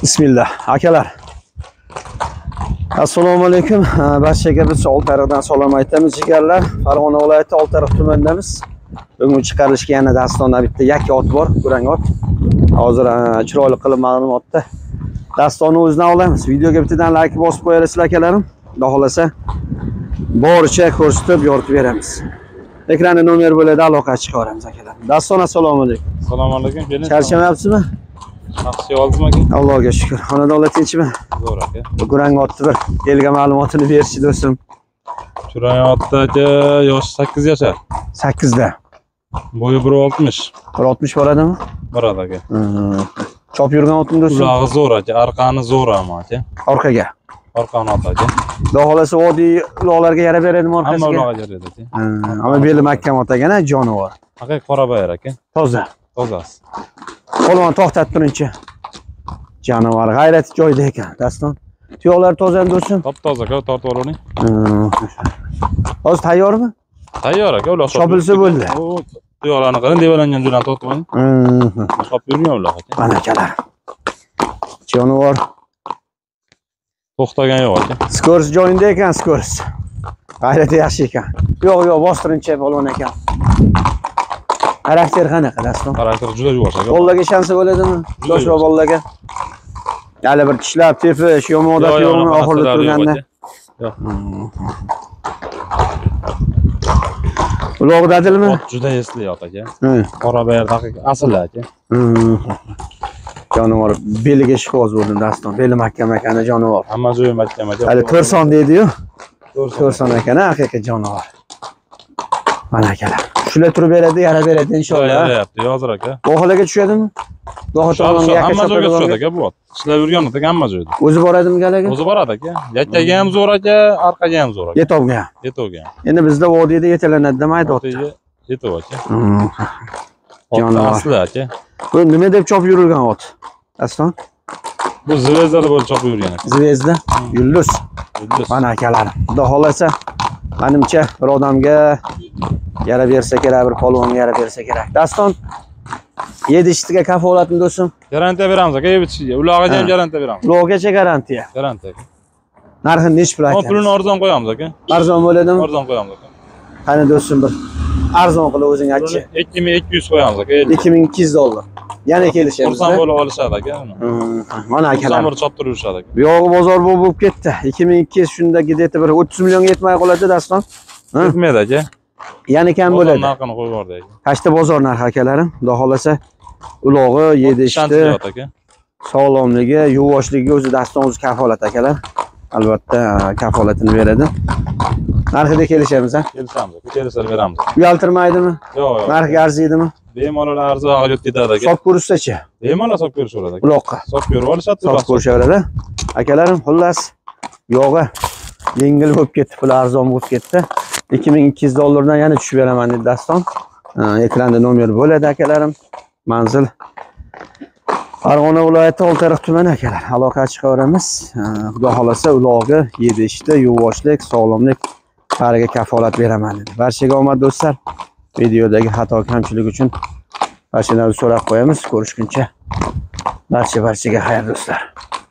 Bismillah. Akalar. Assalomu alaykum. Barchaga biz Oltiariqdan salom aytamiz jigarlar. Farg'ona viloyati Oltiariq tumanidamiz. Bugun chiqarilishga yana dastonda bitta yakka ot bor, kurang ot. Hozir chiroyli qilib ma'lumotda dastonni o'zidan olamiz. Videoga bittadan like bosib qo'yasizlar akalarim. Xudo xolasa boricha ko'rsatib yoritib beramiz. Ekranda nomer bo'ladi, aloqa chiqaramiz akalar. Daston assalomu alaykum. Assalomu alaykum. Charchamayapsizmi? Yaxshi oldimi aka? Allohga shukr. Xonadonlar tinchmi? Zo'r aka. Kurang otni bir elga ma'lumotini berchi do'stim. Kurang otda aka yoshi 8 yashar. 8 da. Bo'yi 1.60. 1.60 bo'ladimi? Boradi aka. Chop yurgan otni do'stim. Ulog'i zo'r aka, arqani zo'r ama aka. Orqaga. Arqani ot aka. Xudo xolasa vodiy uloqlarga yara beradimi orqasiga? Hamma uloqqa yaraydi aka. Ama beli mahkam ot ekan, jonivor. Aka qora bayir aka. Toza. Tozasi. Qo'lini to'xtatib turingchi. Jonivor g'ayrati joyida ekan, daston. Tuyoqlar tozami do'stim? Top-toza aka, tortib oling. Hozir tayyormi? Tayyor aka, uloq chopilsa bo'ldi. Tuyoqlarni qilin, devalangan joydan tortib oling. Chopib yurgan uloq aka. Mana akalar. Jonivor To'xtagan yo'q aka. skors joyida ekan, skors. G'ayrati yaxshi ekan. Yo'q, bostirincha bo'lgan ekan. Xarakter qanaqa daston? Xarakter juda yuvosh aka. Bolaga shansi bo'ladimi? Yosh va bolaga. Hali bir tishlab, tepish, yomon odat yo'qmi oxirida turganda? Yo'q. Uloq dadilmi? Ot juda esli ot aka. Qora bayir daqiq asl aka. Jonivor beliga shifoz bo'ldi daston. Beli mahkam ekan jonivor. Hamma joyi mahkam aka. Hali 4 son deydi-yu. 4 son ekan, haqiqiy jonivor. Mana akalar. Shular turib beradi, yara beradi inshaalloh. Yarayapti, hozir aka. Oxirga tushadimi? Hamma joyga tushadi aka bu ot. Ishlab yurgan ot hamma joyda. O'zi boradimi galaga? O'zi boradi aka. Yakkaga ham zo'r aka, orqaga ham zo'r aka. Yetovga. Yetovga. Endi bizda vodiyda yetalanadi demaydi ot. Yetov aka. Jonivor. Asli aka. Bu nima deb chop yurilgan ot? Daston? Bu zvezdada bo'lib chopib yurgan aka. Zvezda, yulduz. Mana akalar. Xudo xolasa, menimcha bir odamga yara bersa kerak, bir polvonga yara bersa kerak. Daston 7 kafolatni do'stim. Garantiya beramiz aka, yetishiga. Ulog'iga ham garantiya beramiz. Ulog'igacha garantiya. Garantiya aka. Narxini nech pul aytasiz? Pulini arzon qo'yamiz aka. Arzon bo'ladimi? Arzon qo'yamiz aka. Qani do'stim bir arzon qilib o'zing aytchi. 2200 qo'yamiz aka. $2200. Yana kelishamiz. Xursand bo'lib olishadi aka. Mana akalar. Samir choptirib yurishadi aka. Bu yog'i bozor bo'lib ketdi. 2200 shunda gideti bir 30 millionga yetmay qoladi daston. Yetmaydi aka. Yana kam bo'ladi. Narxini qo'yib yubordi aka. Qashda bozor narxi akalarim. Xudo xolasa ulog'i 7 aka. Sog'lomligi, yuvvoshligiga o'zi daston o'zi kafolat akalar. Albatta kafolatini beradi. Narxida kelishamiz, ha? Kelishamiz. Kelishib beramiz. Uyaltirmaydimi? Yo'q. Narxga arziydimi? Bemalol arzon olib ketadi aka. Sop ko'rishsa-chi? Bemalol sop ko'rishaveradi aka. Uloqqa. Sop ko'rib olishadi. Sop ko'rishaveradi. Akalarim, xullas yog'i yengil bo'lib ketdi, pul arzon bo'lib ketdi. $2200 yana tushib beraman dedi daston. Ekranda nomer bo'ladi akalarim. Manzil Farg'ona viloyati Oltiariq tumani akalar. Aloqa chiqaramiz. Xudo xolasa ulog'i 7 yuvvoshlik, sog'lomlik bariga kafolat beraman dedi. Barchaga omad do'stlar. Videodagi xato kamchilik uchun barchadan so'rab qo'yamiz. Ko'rishguncha barchaga xayr do'stlar.